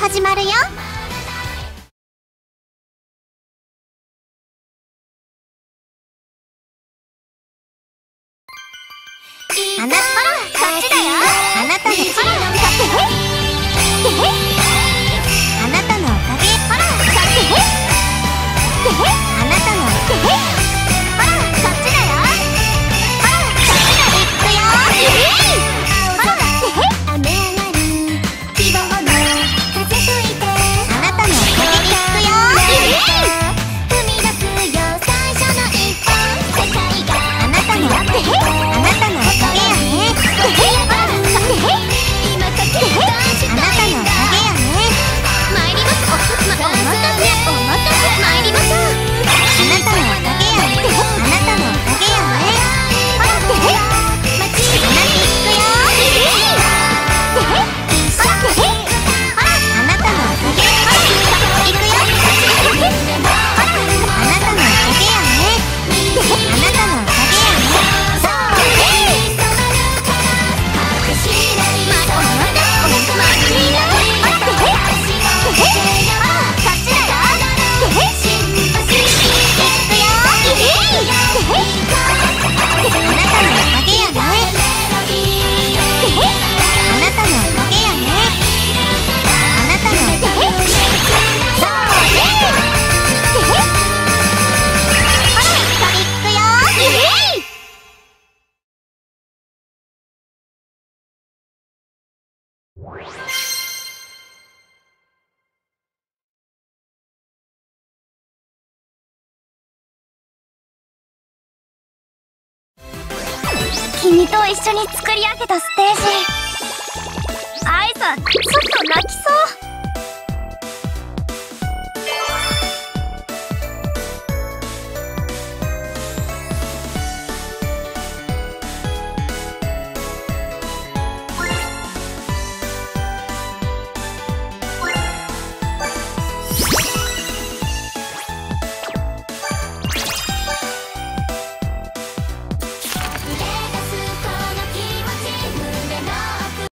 始まるよ。あなた、こっちだよ。あなたのほら、あなたのおかげ。ほら、あなたのほら、こっちだよ。ほら、こっちだよ。行くよ。ほら、雨上がる希望の風吹いて。あなたのおかげで行くよ。踏み出すよ最初の一歩。世界があなたのおかげ。あなたのおかげやね。今かけたあなたのおかげやね。参ります。お待たせ参りましょう。あなたのおかげやね。あなたのおかげやね。ほらってあなた行くよ。ほらあなたのおかげ。ほら行くよ。ほらあなたのおかげやね。あなたのおかげやね。そう君と一緒に作り上げたステージ。アイさんちょっと泣きそう。